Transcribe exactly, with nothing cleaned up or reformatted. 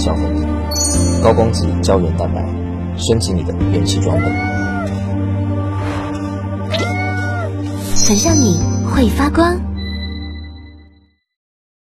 小粉底，高光级胶原蛋白，升级你的元气装备。 想让你会发光。